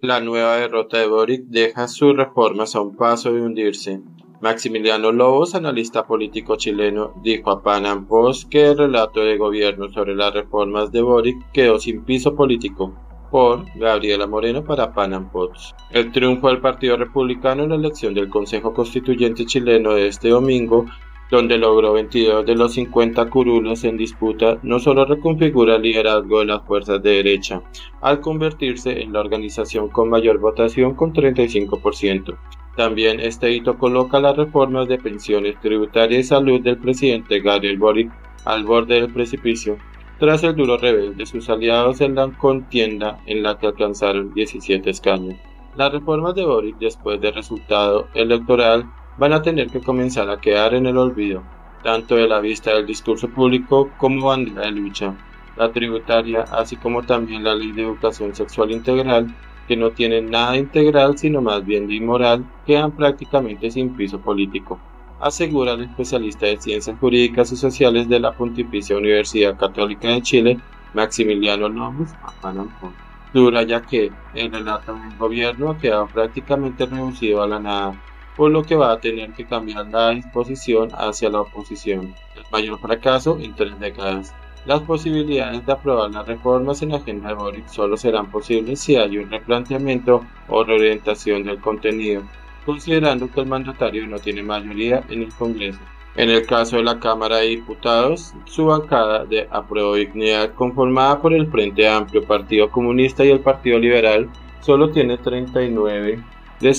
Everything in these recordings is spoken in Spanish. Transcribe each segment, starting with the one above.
La nueva derrota de Boric deja sus reformas a un paso de hundirse. Maximiliano Lobos, analista político chileno, dijo a Pan Am Post que el relato de gobierno sobre las reformas de Boric quedó sin piso político. Por Gabriela Moreno para Pan Am Post. El triunfo del Partido Republicano en la elección del Consejo Constituyente chileno de este domingo, donde logró 22 de los 50 curules en disputa, no solo reconfigura el liderazgo de las fuerzas de derecha, al convertirse en la organización con mayor votación con 35%. También este hito coloca las reformas de pensiones, tributaria y salud del presidente Gabriel Boric al borde del precipicio, tras el duro revés de sus aliados en la contienda en la que alcanzaron 17 escaños. Las reformas de Boric después del resultado electoral van a tener que comenzar a quedar en el olvido, tanto de la vista del discurso público como bandera de lucha. La tributaria, así como también la ley de educación sexual integral, que no tienen nada integral sino más bien de inmoral, quedan prácticamente sin piso político, asegura el especialista de Ciencias Jurídicas y Sociales de la Pontificia Universidad Católica de Chile, Maximiliano Lobos, a Pan Am Post. Subraya que el relato del gobierno ha quedado prácticamente reducido a la nada, por lo que va a tener que cambiar la disposición hacia la oposición, el mayor fracaso en 3 décadas. Las posibilidades de aprobar las reformas en la agenda de Boric solo serán posibles si hay un replanteamiento o reorientación del contenido, considerando que el mandatario no tiene mayoría en el Congreso. En el caso de la Cámara de Diputados, su bancada de Apruebo Dignidad, conformada por el Frente Amplio, Partido Comunista y el Partido Liberal, solo tiene 39 de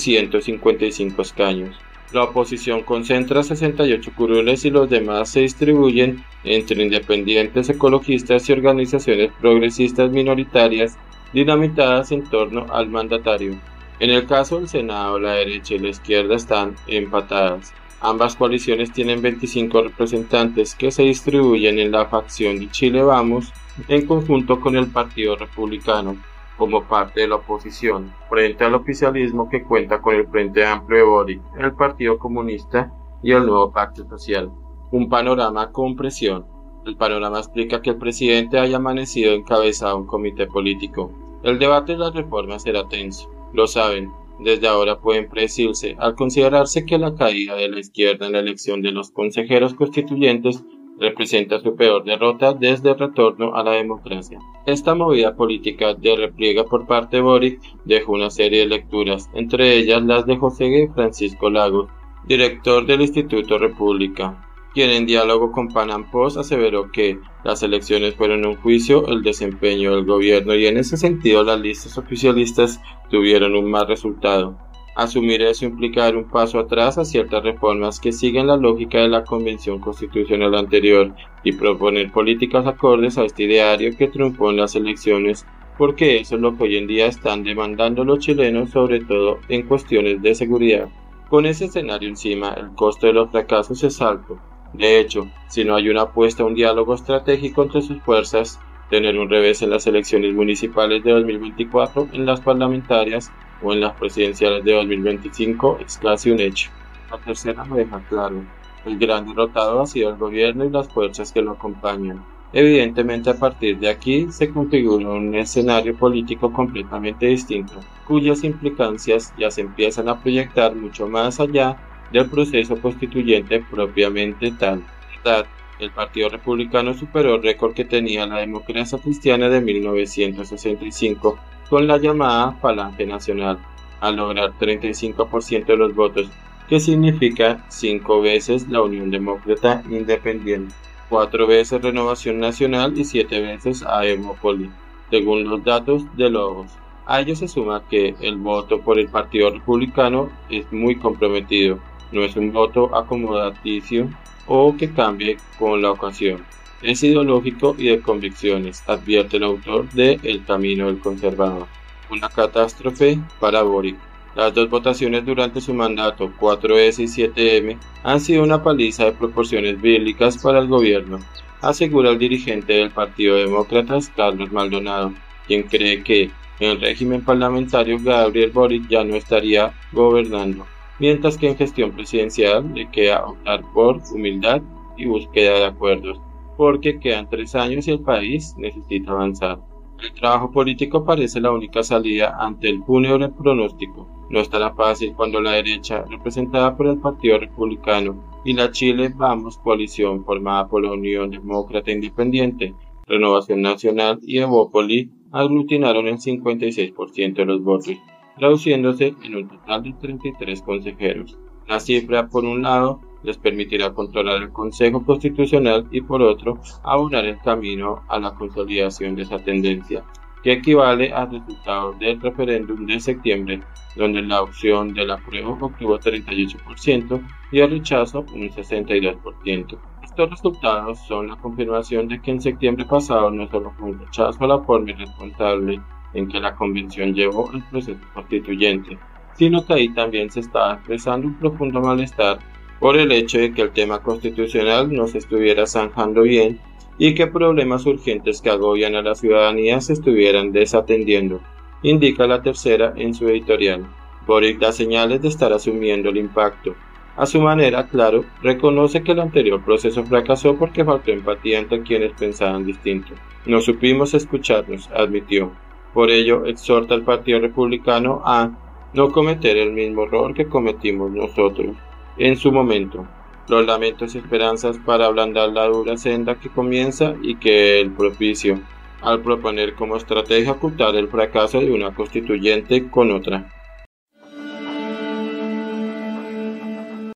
155 escaños. La oposición concentra 68 curules y los demás se distribuyen entre independientes, ecologistas y organizaciones progresistas minoritarias dinamitadas en torno al mandatario. En el caso del Senado, la derecha y la izquierda están empatadas. Ambas coaliciones tienen 25 representantes que se distribuyen en la facción de Chile Vamos en conjunto con el Partido Republicano, como parte de la oposición, frente al oficialismo que cuenta con el Frente Amplio de Boric, el Partido Comunista y el Nuevo Pacto Social. Un panorama con presión. El panorama explica que el presidente haya amanecido encabezado un comité político. El debate de las reformas será tenso, lo saben, desde ahora pueden predecirse, al considerarse que la caída de la izquierda en la elección de los consejeros constituyentes representa su peor derrota desde el retorno a la democracia. Esta movida política de repliega por parte de Boric dejó una serie de lecturas, entre ellas las de José Francisco Lagos, director del Instituto República, quien en diálogo con Pan Am Post aseveró que las elecciones fueron un juicio el desempeño del gobierno y en ese sentido las listas oficialistas tuvieron un mal resultado. Asumir eso implica dar un paso atrás a ciertas reformas que siguen la lógica de la Convención Constitucional anterior y proponer políticas acordes a este ideario que triunfó en las elecciones, porque eso es lo que hoy en día están demandando los chilenos, sobre todo en cuestiones de seguridad. Con ese escenario encima, el costo de los fracasos es alto. De hecho, si no hay una apuesta a un diálogo estratégico entre sus fuerzas, tener un revés en las elecciones municipales de 2024, en las parlamentarias o en las presidenciales de 2025 es casi un hecho. La tercera lo deja claro. El gran derrotado ha sido el gobierno y las fuerzas que lo acompañan. Evidentemente, a partir de aquí se configura un escenario político completamente distinto, cuyas implicancias ya se empiezan a proyectar mucho más allá del proceso constituyente propiamente tal. El Partido Republicano superó el récord que tenía la democracia cristiana de 1965 con la llamada Falange Nacional, al lograr 35% de los votos, que significa 5 veces la Unión Demócrata Independiente, 4 veces Renovación Nacional y 7 veces a Evópolis, según los datos de Lobos. A ello se suma que el voto por el Partido Republicano es muy comprometido, no es un voto acomodaticio o que cambie con la ocasión. Es ideológico y de convicciones, advierte el autor de El Camino del Conservador. Una catástrofe para Boric. Las dos votaciones durante su mandato, 4S y 7M, han sido una paliza de proporciones bíblicas para el gobierno, asegura el dirigente del Partido Demócratas, Carlos Maldonado, quien cree que en el régimen parlamentario Gabriel Boric ya no estaría gobernando, mientras que en gestión presidencial le queda optar por humildad y búsqueda de acuerdos, porque quedan 3 años y el país necesita avanzar. El trabajo político parece la única salida ante el fúnebre pronóstico. No estará fácil cuando la derecha, representada por el Partido Republicano, y la Chile Vamos coalición formada por la Unión Demócrata Independiente, Renovación Nacional y Evópoli, aglutinaron el 56% de los votos, traduciéndose en un total de 33 consejeros. La cifra, por un lado, les permitirá controlar el Consejo Constitucional y, por otro, abonar el camino a la consolidación de esa tendencia, que equivale al resultado del referéndum de septiembre, donde la opción del apruebo obtuvo 38% y el rechazo un 62%. Estos resultados son la confirmación de que en septiembre pasado no solo fue un rechazo a la forma irresponsable en que la Convención llevó el proceso constituyente, sino que ahí también se estaba expresando un profundo malestar por el hecho de que el tema constitucional no se estuviera zanjando bien y que problemas urgentes que agobian a la ciudadanía se estuvieran desatendiendo, indica La Tercera en su editorial. Boric da señales de estar asumiendo el impacto. A su manera, claro, reconoce que el anterior proceso fracasó porque faltó empatía entre quienes pensaban distinto. No supimos escucharnos, admitió. Por ello, exhorta al Partido Republicano a no cometer el mismo error que cometimos nosotros en su momento. Los lamentos y esperanzas para ablandar la dura senda que comienza y que el propicio, al proponer como estrategia ocultar el fracaso de una constituyente con otra.